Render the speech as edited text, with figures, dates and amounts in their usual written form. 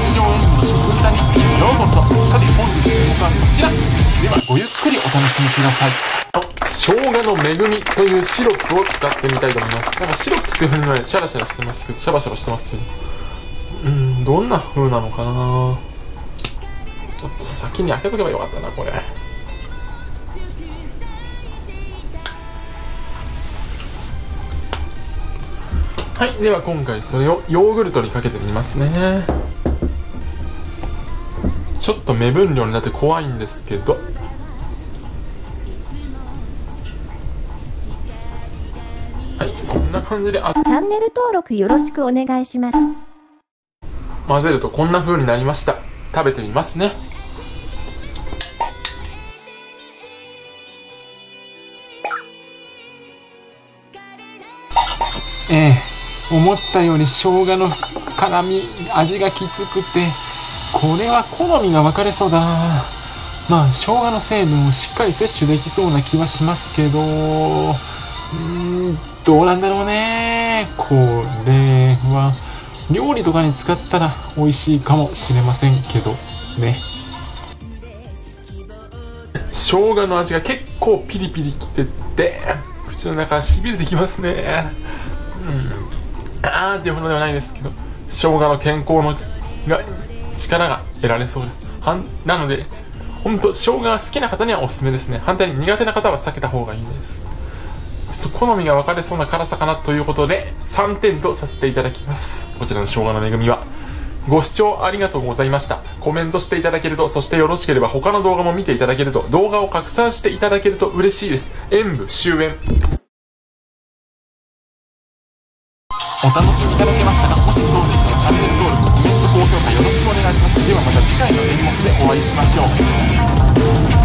常演舞の食歌日記へようこそ。さて本日の動画はこちらでは、ごゆっくりお楽しみください。生姜の恵みというシロップを使ってみたいと思います。なんかシロップっていう風にはシャラシャラしてますけど、シャバシャバしてますけど、どんな風なのかな。ちょっと先に開けとけばよかったな、これ。はい、では今回それをヨーグルトにかけてみますね。ちょっと目分量になって怖いんですけど、はい、こんな感じで、 チャンネル登録よろしくお願いします。 混ぜるとこんな風になりました。食べてみますね。思ったより生姜の辛み、味がきつくて、これは好みが分かれそうだな。まあ生姜の成分をしっかり摂取できそうな気はしますけど、どうなんだろうね。これは料理とかに使ったら美味しいかもしれませんけどね。生姜の味が結構ピリピリきてて、口の中しびれてきますね。っていうほどではないですけど、生姜の健康の力が得られそうです。なので本当生姜が好きな方にはおすすめですね。反対に苦手な方は避けた方がいいです。ちょっと好みが分かれそうな辛さかなということで3点とさせていただきます。こちらの生姜の恵みは。ご視聴ありがとうございました。コメントしていただけると、そしてよろしければ他の動画も見ていただけると、動画を拡散していただけると嬉しいです。演舞終演。お楽しみいただけましたか？もしそうでしたらチャンネル登録、コメント、高評価よろしくお願いします。ではまた次回の演目でお会いしましょう。